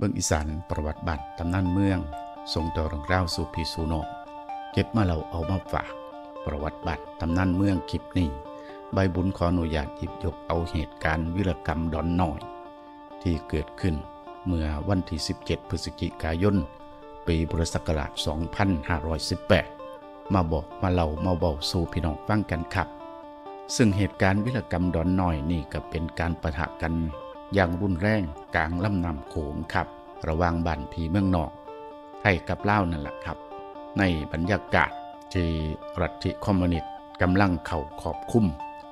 บิ่งอีสานประวัติบ้านตำนานเมืองส่งต่อเรื่องราวสู่พี่สู่น้องเก็บมาเราเอามาฝากประวัติบ้านตำนานเมืองคลิปนี้ใบบุญขออนุญาตหยิบยกเอาเหตุการณ์วีรกรรมดอนน้อยที่เกิดขึ้นเมื่อวันที่17พฤศจิกายนปีพุทธศักราช2518มาบอกมาเล่ามาเบาสู่พี่น้องฟังกันครับซึ่งเหตุการณ์วีรกรรมดอนน้อยนี่ก็เป็นการปะทะกันอย่างรุนแรงกลางลำน้ำโขงครับระหว่างบ้านผีเมืองนอกไทยกับลาวนั่นแหละครับในบรรยากาศที่รัฐคอมมิวนิสต์กำลังเข้าครอบคุม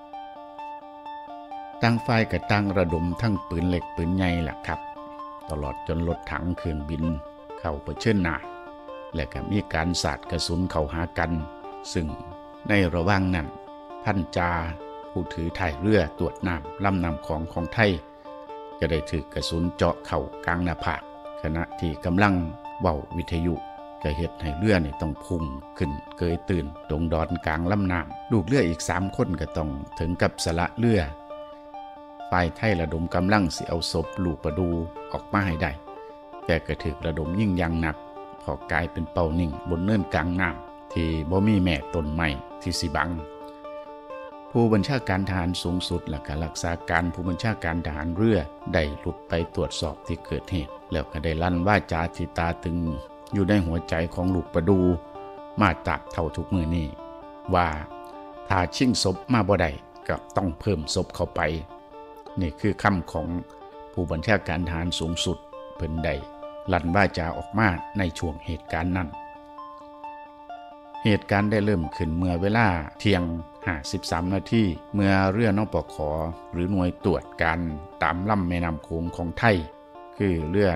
ตั้งฝ่ายกับตั้งระดมทั้งปืนเล็กปืนใหญ่แหละครับตลอดจนรถถังเครื่องบินเข้าเผชิญหน้าและก็มีการสาดกระสุนเข้าหากันซึ่งในระหว่างนั้นพันจาผู้ถือถ่ายเรือตรวจน้ำลำน้ำของไทยจะได้ถือกระสุนเจาะเข่ากลางหน้าผากขณะที่กำลังเว้าวิทยุจะเฮ็ดให้เรือนี่ต้องพุ่งขึ้นเกยตื่นตรงดอนกลางลำน้ำลูกเรืออีก3คนก็ต้องถึงกับสละเรือฝ่ายไทยระดมกำลังสิเอาศพลูกประดูออกมาให้ได้แต่ก็ถูกระดมยิ่งยังหนักพอกลายเป็นเป้านิ่งบนเนินกลางน้ำที่บ่มีแม่ต้นไม้ที่สิบังผู้บัญชาการทหารสูงสุดและก็รักษาการผู้บัญชาการทหารเรือได้หลุดไปตรวจสอบที่เกิดเหตุแล้วก็ได้ลั่นว่าจาที่ตาตึงอยู่ในหัวใจของลูกประดูมาตราบเท่าทุกมือนี้ว่าถ้าชิงศพมาบ่ได้ก็ต้องเพิ่มศพเข้าไปนี่คือคำของผู้บัญชาการทหารสูงสุดเพิ่นได้ลั่นว่าจาออกมาในช่วงเหตุการณ์นั้นเหตุการณ์ได้เริ่มขึ้นเมื่อเวลาเที่ยง53 นาทีเมื่อเรือนปข.หรือหน่วยตรวจการตามลำแม่น้ำโขงของไทยคือเรือ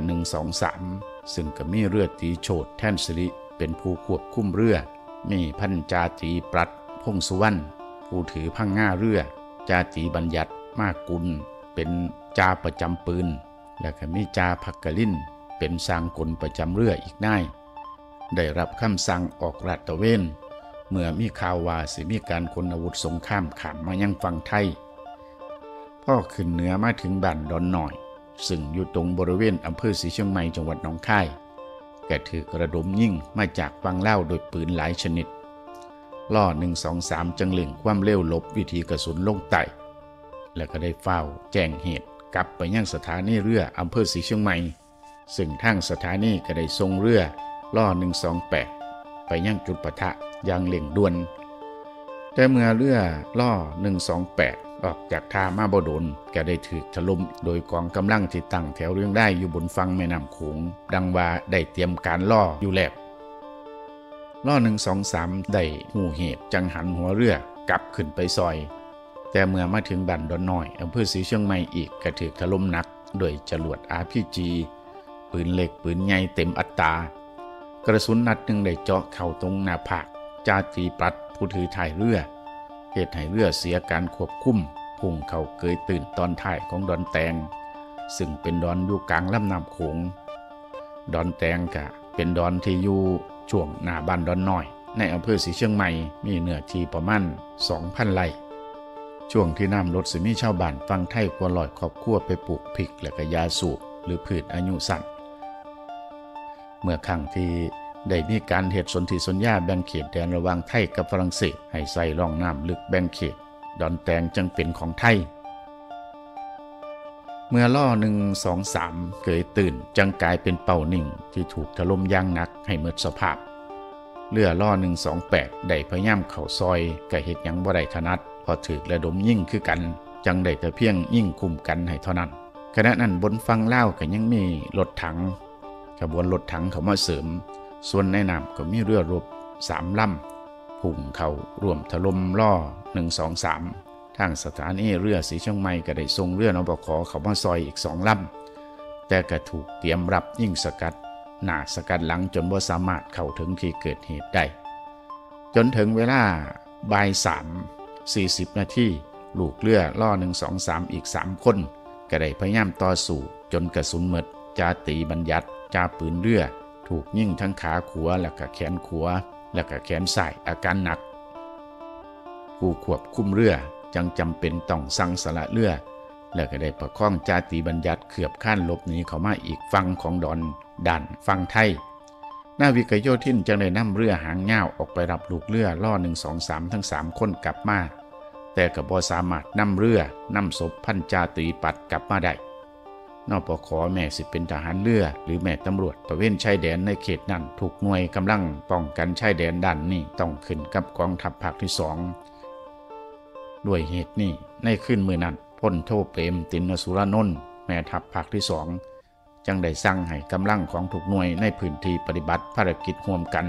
123ซึ่งก็มีเรือตีโฉดแท่นสิริเป็นผู้ควบคุมเรือมีพันจาตรีปรัชพงสุวรรณผู้ถือพังง่าเรือจาตรีบัญญัติมากกุลเป็นจ่าประจำปืนและก็มีจ่าภักกลินเป็นสร้างกลประจำเรืออีกนายได้รับคำสั่งออกลาดตระเวนเมื่อมีข่าวว่าสิมีการขนอาวุธสงครามข้ามมายังฝั่งไทยพ่อขึ้นเหนือมาถึงบ้านดอนน้อยซึ่งอยู่ตรงบริเวณอำเภอศรีเชียงใหม่จังหวัดหนองคายก็ถูกระดมยิงมาจากฝั่งลาวโดยปืนหลายชนิดล่อ123จังเร่งความเร็วหลบวิถีกระสุนลงใต้และก็ได้เฝ้าแจ้งเหตุกลับไปยังสถานีเรืออำเภอศรีเชียงใหม่ซึ่งทางสถานีก็ได้ส่งเรือล่อ128ไปยังจุดปะทะอย่างเร่งด่วนแต่เมื่อเรือล่อ128ออกจากท่ามาบ่โดนก็ได้ถูกถล่มโดยกองกำลังที่ตั้งแถวเรียงได้อยู่บนฝั่งแม่น้ำโขงดังว่าได้เตรียมการล่ออยู่แล้วล่อ123ได้หูเหตุจังหันหัวเรือกลับขึ้นไปซอยแต่เมื่อมาถึงบ้านดอนน้อยอำเภอศรีเชียงใหม่อีกก็ถูกถล่มหนักโดยจรวด RPG ปืนเล็กปืนใหญ่เต็มอัตรากระสุนนัดหนึ่งได้เจาะเข้าตรงหน้าผากจาตรีปรัชผู้ถือถ่ายเรือเหตุให้เรือเสียการควบคุมพุ่งเข้าเกยตื่นตอนท้ายของดอนแตงซึ่งเป็นดอนอยู่กลางลำน้ำโขงดอนแตงก็เป็นดอนที่อยู่ช่วงหน้าบ้านดอนน้อยในอำเภอศรีเชียงใหม่มีเนื้อที่ประมาณ 2,000 ไร่ช่วงที่น้ำลดสิมีชาวบ้านฟังไทยกว่า100 ครอบครัวไปปลูกพริกและก็ยาสูบหรือพืชอายุสั้นเมื่อครั้งที่ได้มีการเหตุสนธิสัญญาแบ่งเขตแดนระหว่างไทยกับฝรั่งเศสให้ใส่ร่องน้ำลึกแบ่งเขตดอนแตงจึงเป็นของไทยเมื่อล่อ123เกยตื่นจึงกลายเป็นเป้านิ่งที่ถูกถล่มอย่างหนักให้หมดสภาพเรือล่อ128ได้พยายามเข้าซอยก็เฮ็ดหยังบ่ได้ถนัดพอถูกระดมยิงคือกันจังได้แต่เพียงยิงคุมกันให้เท่านั้นขณะนั้นบนฝั่งลาวก็ยังมีรถถังขบวนรถถังเข้ามาเสริมส่วนในน้ำก็มีเรือรบ3 ลำพุ่งเข้าร่วมถล่มล่อ123ทางสถานีเรือศรีเชียงใหม่ก็ได้ส่งเรือนปข.เข้ามาซอยอีก2 ลำแต่ก็ถูกเตรียมรับยิงสกัดหน้าสกัดหลังจนบ่สามารถเข้าถึงที่เกิดเหตุได้จนถึงเวลาบ่าย3:40 นาทีลูกเรือล่อ123อีก3 คนก็ได้พยายามต่อสู้จนกระสุนหมดจาตรีบัญญัติจ่าปืนเรือถูกยิงทั้งขาขวาและก็แขนขวาและก็แขนซ้ายอาการหนักผู้ควบคุมเรือจึงจำเป็นต้องสั่งสละเรือแล้วก็ได้ประคองจาติบัญญัติเขือบข้านหลบหนีเข้ามาอีกฝั่งของดอนด่านฝั่งไทยนาวิกโยธินจึงได้นำเรือหางยาวออกไปรับลูกเรือล่อ123ทั้ง3คนกลับมาแต่ก็บ่สามารถนำเรือนำศพพันจาตรีปัดกลับมาได้นปข.แม่สิเป็นทหารเรือหรือแม่ตำรวจตระเวนชายแดนในเขตนั้นถูกหน่วยกำลังป้องกันชายแดนด้านนี้ต้องขึ้นกับกองทัพภาคที่2ด้วยเหตุนี้ในคืนมื้อนั้นพลโทเปรมตินสุรานนท์แม่ทัพภาคที่2จังได้สั่งให้กำลังของทุกหน่วยในพื้นที่ปฏิบัติภารกิจร่วมกัน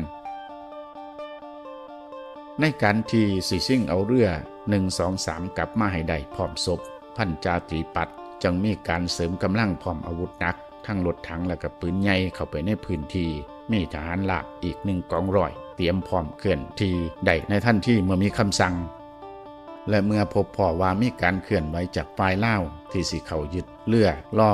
ในการที่สิซิ่งเอาเรือ123กลับมาให้ได้พร้อมศพพันจาตรีปัดจึงมีการเสริมกำลังพร้อมอาวุธหนักทั้งรถถังและก็ปืนใหญ่เข้าไปในพื้นที่มีทหารราบอีก1กองร้อยเตรียมพร้อมเคลื่อนที่ได้ในทันทีเมื่อมีคำสั่งและเมื่อพบพ่อว่ามีการเคลื่อนไหวจากฝ่ายลาวที่สิเข้ายึดเรือล่อ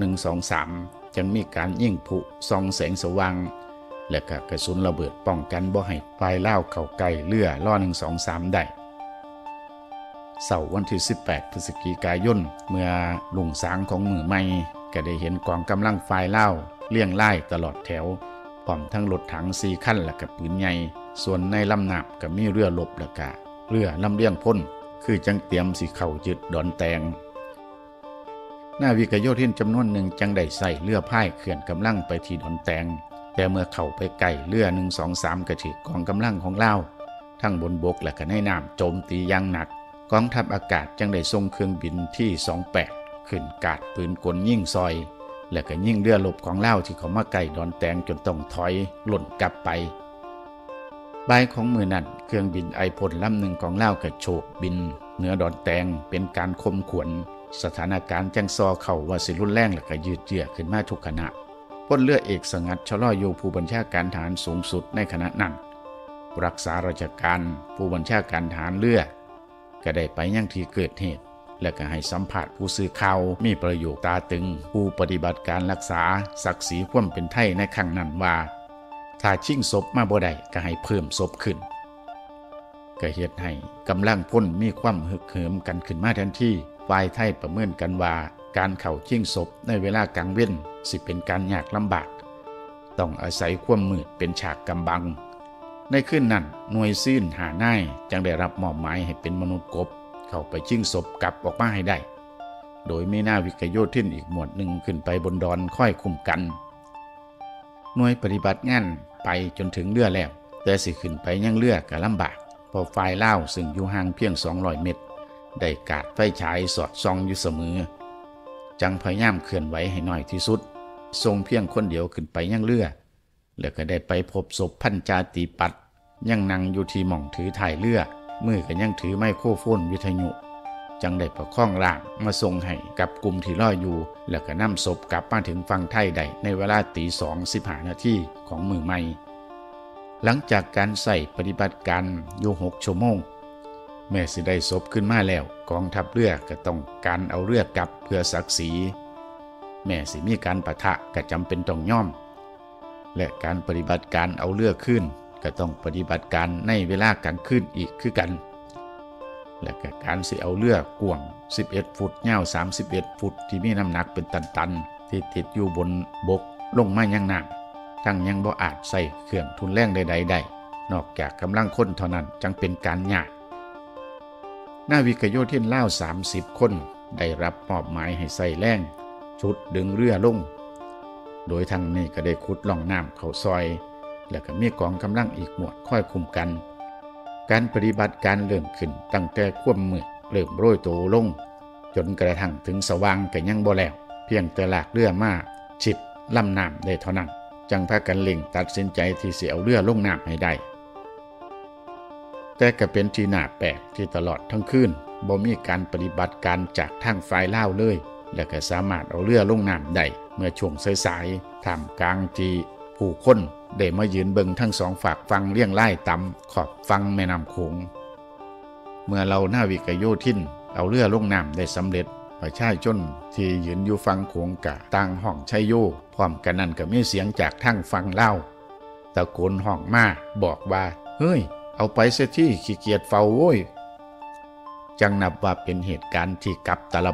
123จึงมีการยิงผุส่องแสงสว่างและก็กระสุนระเบิดป้องกันบ่ให้ฝ่ายลาวเข้าใกล้เรือล่อ123ได้เสาร์วันที่18พฤศจิกายนเมื่อรุ่งสางของมื้อใหม่ก็ได้เห็นกองกำลังฝ่ายลาวเลี่ยงไล่ตลอดแถวพร้อมทั้งรถถัง4คันและก็ปืนใหญ่ส่วนในลำน้ำก็มีเรือรบและก็เรือลำเลียงพลคือจังเตรียมสิเข้ายึดดอนแตงนาวิกโยธินจำนวนหนึ่งจังได้ใส่เรือพายเคลื่อนกำลังไปที่ดอนแตงแต่เมื่อเข้าไปใกล้เรือ123ก็ถูกกองกำลังของลาวทั้งบนบกและก็ในน้ำโจมตีอย่างหนักกองทัพอากาศจังได้ส่งเครื่องบินที่28ขึ้นกาดปืนกลยิงซอยและก็ยิงเรือรบของลาวที่เข้ามาใกล้ดอนแตงจนต้องถอยหล่นกลับไปบ่ายของมื้อนั้นเครื่องบินไอพ่นลำหนึ่งของลาวก็โฉบบินเหนือดอนแตงเป็นการข่มขวัญสถานการณ์จังซอเข้าว่าสิรุนแรงและก็ยืดเยื้อขึ้นมาทุกขณะพลเรือเอกสงัดชลอโยผู้บัญชาการทหารสูงสุดในขณะนั้นรักษาราชการผู้บัญชาการทหารเรือก็ได้ไปยังที่เกิดเหตุและก็ให้สัมภาษณ์ผู้สื่อข่าวมีประโยคตาตึงผู้ปฏิบัติการรักษาศักดิ์ศรีความเป็นไทยในครั้งนั้นว่าถ้าชิงศพมาบ่ได้ก็ให้เพิ่มศพขึ้นก็เฮ็ดให้กำลังพลมีความฮึกเหิมกันขึ้นมาทันทีฝ่ายไทยประเมินกันว่าการเข้าชิงศพในเวลากลางเว้นสิเป็นการยากลำบากต้องอาศัยความมืดเป็นฉากกำบังในคืนนั้นหน่วยซีนหานายจังได้รับมอบหมายให้เป็นมนุษย์กบเข้าไปชิงศพกลับออกมาให้ได้โดยมีนาวิกโยธินอีกหมวดหนึ่งขึ้นไปบนดอนค่อยคุมกันหน่วยปฏิบัติงานไปจนถึงเรือแล้วแต่สิขึ้นไปยังเรือก็ลำบากเพราะฝ่ายลาวซึ่งอยู่ห่างเพียง200เมตรได้กาดไฟฉายสอดส่องอยู่เสมอจังพยายามเคลื่อนไหวให้น้อยที่สุดทรงเพียงคนเดียวขึ้นไปยังเรือแล้วก็ได้ไปพบศพพันจาตรีปัดยังนั่งอยู่ที่หม่องถือถ่ายเรือมือก็ยังถือไมโครโฟนวิทยุจังได้ประคองร่างมาส่งให้กับกลุ่มที่รออยู่แล้วก็นำศพกลับมาถึงฝั่งไทยได้ในเวลาตี 2:15 นาทีของมื้อใหม่หลังจากการใส่ปฏิบัติการอยู่6 ชั่วโมงแม้สิได้ศพขึ้นมาแล้วกองทัพเรือก็ต้องการเอาเรือกลับเพื่อศักดิ์ศรีแม้สิมีการปะทะก็จำเป็นต้องยอมและการปฏิบัติการเอาเรือขึ้นก็ต้องปฏิบัติการในเวลากลางคืนอีกคือกันและก็การสิเอาเรือกว้าง11 ฟุตยาว31 ฟุตที่มีน้ำหนักเป็นตันๆที่ติดอยู่บนบกลงมายังน้ำทั้งยังบ่อาจใส่เครื่องทุนแรงใดๆได้นอกจากกำลังคนเท่านั้นจังเป็นการยากนาวิกโยธินลาว30 คนได้รับมอบหมายให้ใส่แรงชุดดึงเรือลงโดยทางนี้ก็ได้ขุดล่องน้ำเข้าซอยและก็มีกองกำลังอีกหมวดคอยคุมกันการปฏิบัติการเริ่มขึ้นตั้งแต่ความมืดเริ่มโรยตัวลงจนกระทั่งถึงสว่างก็ยังบ่แล้วเพียงแต่ลากเรือมาชิดลำน้ำได้เท่านั้นจังพากันเร่งตัดสินใจที่สิเอาเรือลงน้ำให้ได้แต่ก็เป็นที่น่าแปลกที่ตลอดทั้งคืนบ่มีการปฏิบัติการจากทางฝ่ายลาวเลยและก็สามารถเอาเรือลงน้ำได้เมื่อช่วงสายๆท่ามกลางที่ผู้คนได้มายืนเบิ่งทั้งสองฝากฟังเลี่ยงไล่ต่ำขอบฟังแม่น้ำโขงเมื่อเรานาวิกโยธินเอาเรือลงน้ำได้สำเร็จประชาชนที่ยืนอยู่ฝั่งโขงกะต่างห้องชัยโยพร้อมกันนั้นก็มีเสียงจากทางฝั่งลาวตะโกนห้องมาบอกว่าเฮ้ยเอาไปเสียที่ขี้เกียจเฝ้าโว้ยจังนับว่าเป็นเหตุการณ์ที่กัปตลปัด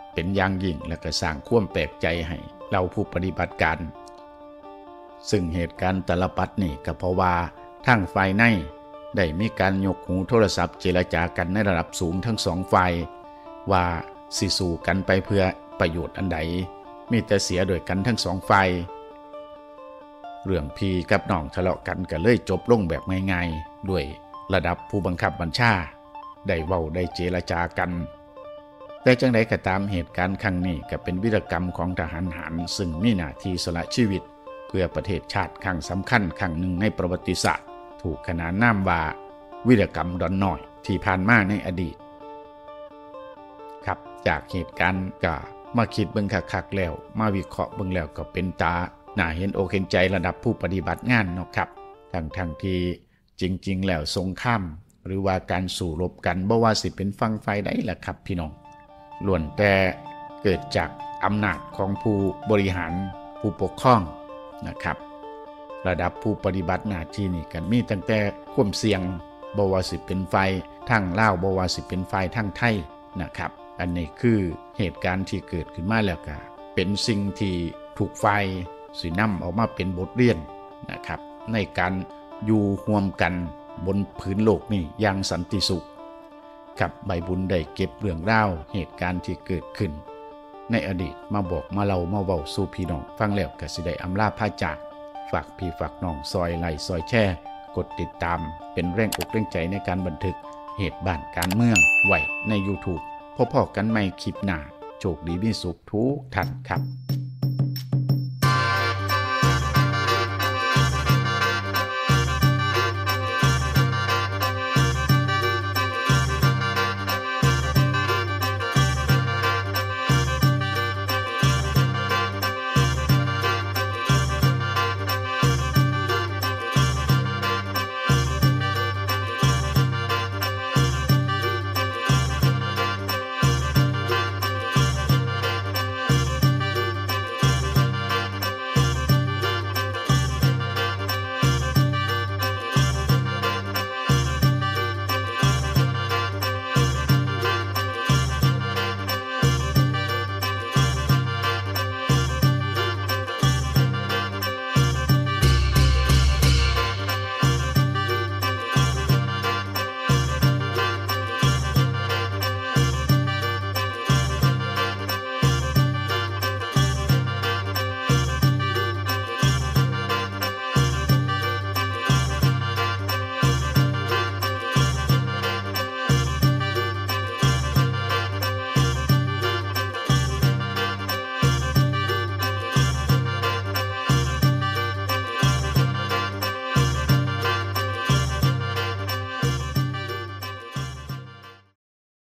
เป็นอย่างยิ่งและก็สร้างความแปลกใจให้เราผู้ปฏิบัติการซึ่งเหตุการณ์ตลปัดนี่ก็เพราะว่าทั้งฝ่ายในได้มีการยกหูโทรศัพท์เจรจากันในระดับสูงทั้งสองฝ่ายว่าสิสู้กันไปเพื่อประโยชน์อันใดมีแต่เสียโดยกันทั้งสองฝ่ายเรื่องพี่กับน้องทะเลาะกันก็เลยจบลงแบบง่ายๆด้วยระดับผู้บังคับบัญชาได้เว้าได้เจรจากันแต่จังใดก็ตามเหตุการณ์ครั้งนี้ก็เป็นวีรกรรมของทหารหารซึ่งมีหน้าที่สละชีวิตเพื่อประเทศชาติครั้งสำคัญครั้งหนึ่งในประวัติศาสตร์ถูกขนานนามว่าวีรกรรมดอนน้อยที่ผ่านมาในอดีตครับจากเหตุการณ์ก็มาคิดเบิ่งคักๆแล้วมาวิเคราะห์เบิ่งแล้วก็เป็นตาน่าเห็นอกเห็นใจระดับผู้ปฏิบัติงานเนาะครับทั้งที่จริงๆแล้วสงครามหรือว่าการสู้รบกันบ่ว่าสิเป็นฝั่งฝ่ายใดล่ะครับพี่น้องล้วนแต่เกิดจากอำนาจของผู้บริหารผู้ปกครองนะครับระดับผู้ปฏิบัติหน้าที่นี่กันมีตั้งแต่ความเสี่ยงบ่ว่าสิเป็นฝ่ายทางลาวบ่ว่าสิเป็นฝ่ายทางไทยนะครับอันนี้คือเหตุการณ์ที่เกิดขึ้นมาแล้วก็เป็นสิ่งที่ถูกฝ่ายสินำออกมาเป็นบทเรียนนะครับในการอยู่ร่วมกันบนพื้นโลกนี้อย่างสันติสุขกับใบบุญได้เก็บเรื่องราวเหตุการณ์ที่เกิดขึ้นในอดีตมาบอกมาเล่ามาเว้าสู่พี่น้องฟังแล้วก็สิได้อำลาพาจากฝากพี่ฝากน้องซอยไลค์ซอยแชร์กดติดตามเป็นแรงอกแรงใจในการบันทึกเหตุบ้านการเมืองไว้ใน YouTube พบกันใหม่คลิปหน้าโชคดีมีสุขทุกท่านครับ